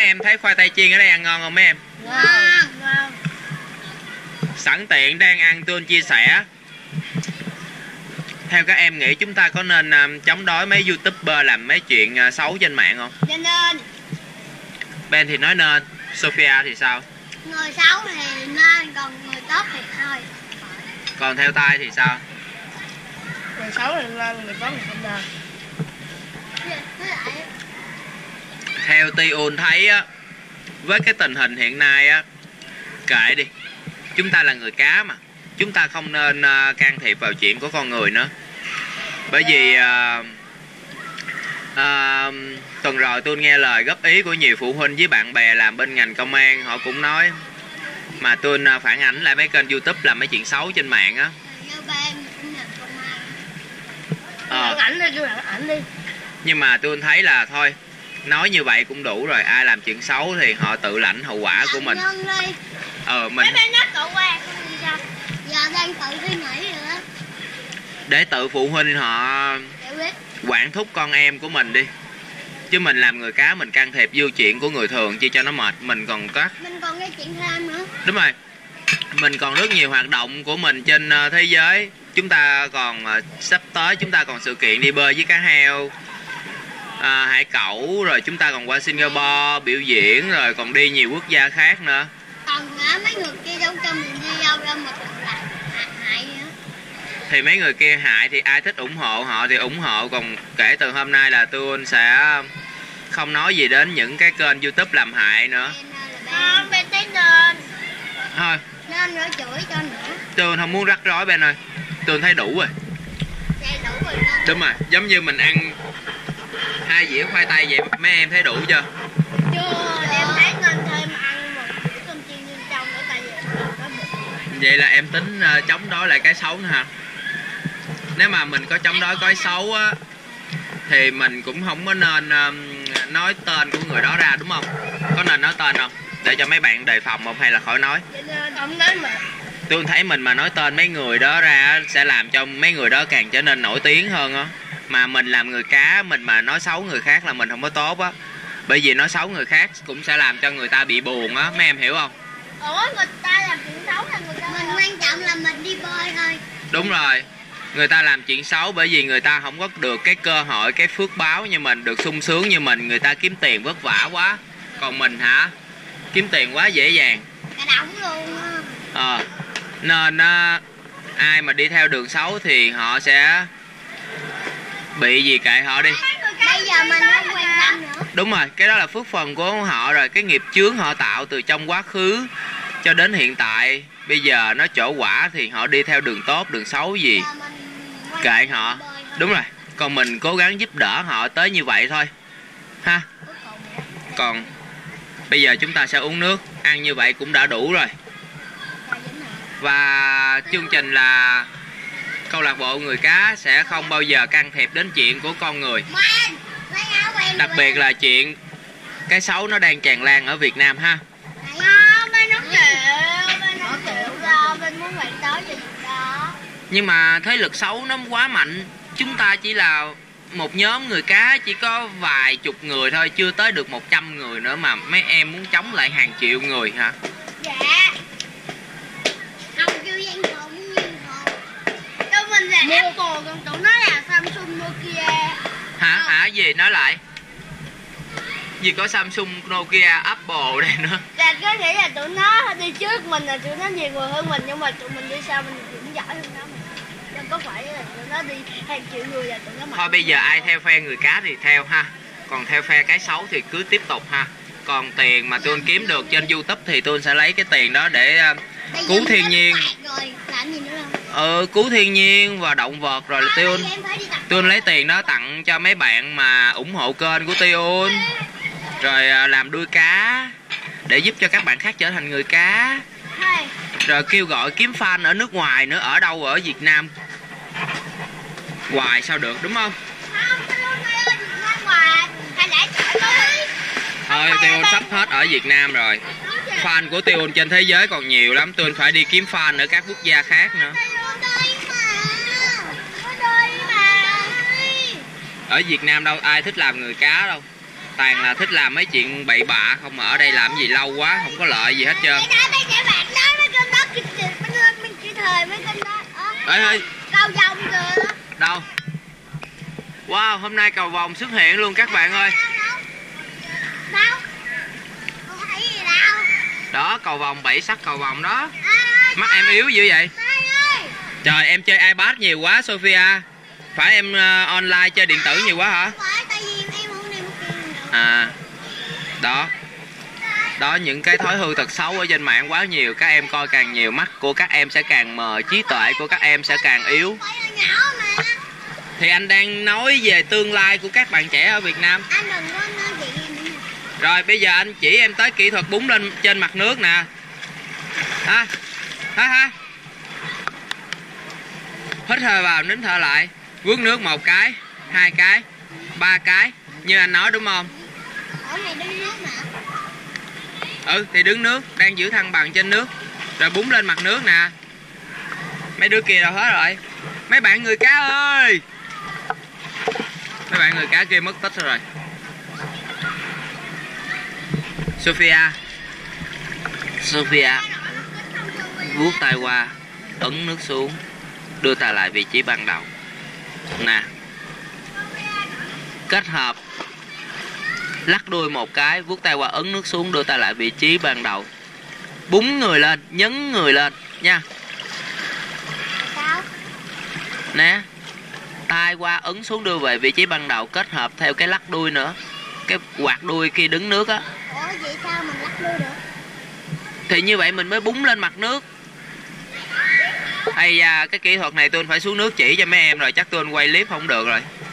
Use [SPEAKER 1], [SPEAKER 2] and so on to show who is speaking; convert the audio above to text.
[SPEAKER 1] em thấy khoai tây chiên ở đây ăn ngon không mấy em?
[SPEAKER 2] Ngon.
[SPEAKER 1] Sẵn tiện đang ăn tôi chia sẻ. Theo các em nghĩ chúng ta có nên chống đối mấy youtuber làm mấy chuyện xấu trên mạng không?
[SPEAKER 2] Cho nên
[SPEAKER 1] Ben thì nói nên, Sophia thì sao?
[SPEAKER 2] người xấu thì nên, còn người tốt thì thôi.
[SPEAKER 1] Còn theo Tai thì sao?
[SPEAKER 3] Người xấu thì nên, người tốt thì không nên.
[SPEAKER 1] Theo Tiun thấy á, với cái tình hình hiện nay á, kệ đi, chúng ta là người cá mà, chúng ta không nên can thiệp vào chuyện của con người nữa. Bởi vì tuần rồi tôi nghe lời góp ý của nhiều phụ huynh với bạn bè làm bên ngành công an, họ cũng nói mà tôi phản ảnh lại mấy kênh YouTube làm mấy chuyện xấu trên mạng á.
[SPEAKER 3] Ảnh đi.
[SPEAKER 1] Nhưng mà tôi thấy là thôi, nói như vậy cũng đủ rồi, ai làm chuyện xấu thì họ tự lãnh hậu quả của mình. Mình
[SPEAKER 2] giờ đang tự suy nghĩ rồi đó.
[SPEAKER 1] Để tự phụ huynh họ quản thúc con em của mình đi. Chứ mình làm người cá mình can thiệp vô chuyện của người thường chi cho nó mệt. Mình còn cái
[SPEAKER 2] chuyện thêm nữa.
[SPEAKER 1] Đúng rồi. Mình còn rất nhiều hoạt động của mình trên thế giới. Chúng ta còn sắp tới chúng ta còn sự kiện đi bơi với cá heo, hải cẩu, rồi chúng ta còn qua Singapore biểu diễn, rồi còn đi nhiều quốc gia khác nữa.
[SPEAKER 2] Còn mấy người kia đâu cho mình đi đâu mà hại nữa.
[SPEAKER 1] Thì mấy người kia hại thì ai thích ủng hộ họ thì ủng hộ. Còn kể từ hôm nay là tôi sẽ không nói gì đến những cái kênh YouTube làm hại nữa.
[SPEAKER 2] Ben thấy nên.
[SPEAKER 1] Thôi
[SPEAKER 2] Nên nữa chửi cho nữa.
[SPEAKER 1] tôi không muốn rắc rối Ben ơi. Tôi thấy đủ rồi.
[SPEAKER 2] Đủ rồi.
[SPEAKER 1] Đúng rồi, giống như mình ăn 2 dĩa khoai tây vậy, mấy em thấy đủ chưa?
[SPEAKER 2] Chưa, em thấy nên thêm ăn một dĩa cơm chiên bên trong nữa, tại vì nó bụng.
[SPEAKER 1] Vậy là em tính chống đối lại cái xấu nữa hả? Nếu mà mình có chống đối cái xấu á thì mình cũng không có nên nói tên của người đó ra, đúng không? Có nên nói tên không? Để cho mấy bạn đề phòng không hay là khỏi nói?
[SPEAKER 3] Không nói mà.
[SPEAKER 1] Tôi thấy mình mà nói tên mấy người đó ra sẽ làm cho mấy người đó càng trở nên nổi tiếng hơn á. Mà mình làm người cá, mình mà nói xấu người khác là mình không có tốt á. Bởi vì nói xấu người khác cũng sẽ làm cho người ta bị buồn á, mấy em hiểu không?
[SPEAKER 2] Ủa, người ta làm chuyện xấu là người ta... Mình quan trọng là mình đi bơi thôi.
[SPEAKER 1] Đúng rồi. Người ta làm chuyện xấu bởi vì người ta không có được cái cơ hội, cái phước báo như mình, được sung sướng như mình. Người ta kiếm tiền vất vả quá. Còn mình hả? Kiếm tiền quá dễ dàng.
[SPEAKER 2] Cả đống luôn á.
[SPEAKER 1] Nên ai mà đi theo đường xấu thì họ sẽ bị gì kệ họ đi.
[SPEAKER 2] Bây giờ mình không quan tâm nữa.
[SPEAKER 1] Đúng rồi, cái đó là phước phần của họ rồi. Cái nghiệp chướng họ tạo từ trong quá khứ cho đến hiện tại. Bây giờ nó trổ quả thì họ đi theo đường tốt, đường xấu gì kệ họ. Đúng rồi, còn mình cố gắng giúp đỡ họ tới như vậy thôi ha. Còn bây giờ chúng ta sẽ uống nước, ăn như vậy cũng đã đủ rồi. Và chương trình là câu lạc bộ người cá sẽ không bao giờ can thiệp đến chuyện của con người. Đặc biệt là chuyện cái xấu nó đang tràn lan ở Việt Nam ha.
[SPEAKER 2] Bên nó chịu ra, bên muốn bạn tới gì đó.
[SPEAKER 1] Nhưng mà thế lực xấu nó quá mạnh. Chúng ta chỉ là một nhóm người cá chỉ có vài chục người thôi, chưa tới được 100 người nữa mà mấy em muốn chống lại hàng triệu người hả?
[SPEAKER 2] Dạ. Không kêu gian khổ muốn gian khổ. Tụi mình là Apple, còn tụi nó là Samsung, Nokia.
[SPEAKER 1] Hả? Gì? Nói lại. Gì có Samsung, Nokia, Apple đây nữa.
[SPEAKER 2] Là có nghĩa là tụi nó đi trước mình là tụi nó nhiều người hơn mình, nhưng mà tụi mình đi sau mình cũng giỏi hơn nó mà. Nên có phải là tụi nó đi hàng triệu người là tụi nó mạnh.
[SPEAKER 1] Thôi bây giờ ai theo phe người cá thì theo ha. Còn theo phe cái xấu thì cứ tiếp tục ha. Còn tiền mà tôi kiếm được trên YouTube thì tôi sẽ lấy cái tiền đó để cứu thiên nhiên.
[SPEAKER 2] Rồi, làm gì nữa không?
[SPEAKER 1] Cứu thiên nhiên và động vật rồi tôi lấy tiền đó tặng cho mấy bạn mà ủng hộ kênh của Tiun. Rồi làm đuôi cá để giúp cho các bạn khác trở thành người cá. Rồi kêu gọi kiếm fan ở nước ngoài nữa, ở đâu ở Việt Nam hoài sao được, đúng không? Thôi Tiun sắp hết ở Việt Nam rồi. Fan của Tiun trên thế giới còn nhiều lắm. Tiun phải đi kiếm fan ở các quốc gia khác nữa. Ở Việt Nam đâu ai thích làm người cá đâu. Toàn là thích làm mấy chuyện bậy bạ không, ở đây làm gì lâu quá không có lợi gì hết trơn. Ê,
[SPEAKER 2] Cầu vồng kìa.
[SPEAKER 1] đâu? Wow, hôm nay cầu vồng xuất hiện luôn các bạn ơi.
[SPEAKER 2] Đâu? Không thấy gì đâu.
[SPEAKER 1] Đó, cầu vồng 7 sắc cầu vồng đó. Mắt em yếu dữ vậy? Trời, em chơi iPad nhiều quá Sophia. Phải em online chơi điện tử nhiều quá hả? À, đó. Đó, những cái thói hư tật xấu ở trên mạng quá nhiều. Các em coi càng nhiều, mắt của các em sẽ càng mờ, trí tuệ của các em sẽ càng yếu. Thì anh đang nói về tương lai của các bạn trẻ ở Việt Nam.
[SPEAKER 2] Anh đừng có nói chuyện.
[SPEAKER 1] Rồi bây giờ anh chỉ em tới kỹ thuật búng lên trên mặt nước nè. Ha. Ha. Hít hơi vào, nín thở lại. Vuốt nước 1 cái, 2 cái, 3 cái. Như anh nói đúng không?
[SPEAKER 2] Ở này đứng nước mà.
[SPEAKER 1] Ừ, thì đứng nước, đang giữ thăng bằng trên nước. Rồi búng lên mặt nước nè. Mấy đứa kia đâu hết rồi? Mấy bạn người cá ơi! Mấy bạn người cá kia mất tích rồi. Sophia, vuốt tay qua, ấn nước xuống, đưa tay lại vị trí ban đầu. Nè. Kết hợp lắc đuôi 1 cái, vuốt tay qua, ấn nước xuống, đưa tay lại vị trí ban đầu. Búng người lên, nhấn người lên nha.
[SPEAKER 2] Sao?
[SPEAKER 1] Nè. Tay qua, ấn xuống, đưa về vị trí ban đầu, kết hợp theo cái lắc đuôi nữa. Cái quạt đuôi khi đứng nước á.
[SPEAKER 2] Ủa vậy sao mình lắc đuôi được?
[SPEAKER 1] Thì như vậy mình mới búng lên mặt nước. Hay da, cái kỹ thuật này tôi phải xuống nước chỉ cho mấy em rồi, chắc tôi quay clip không được rồi.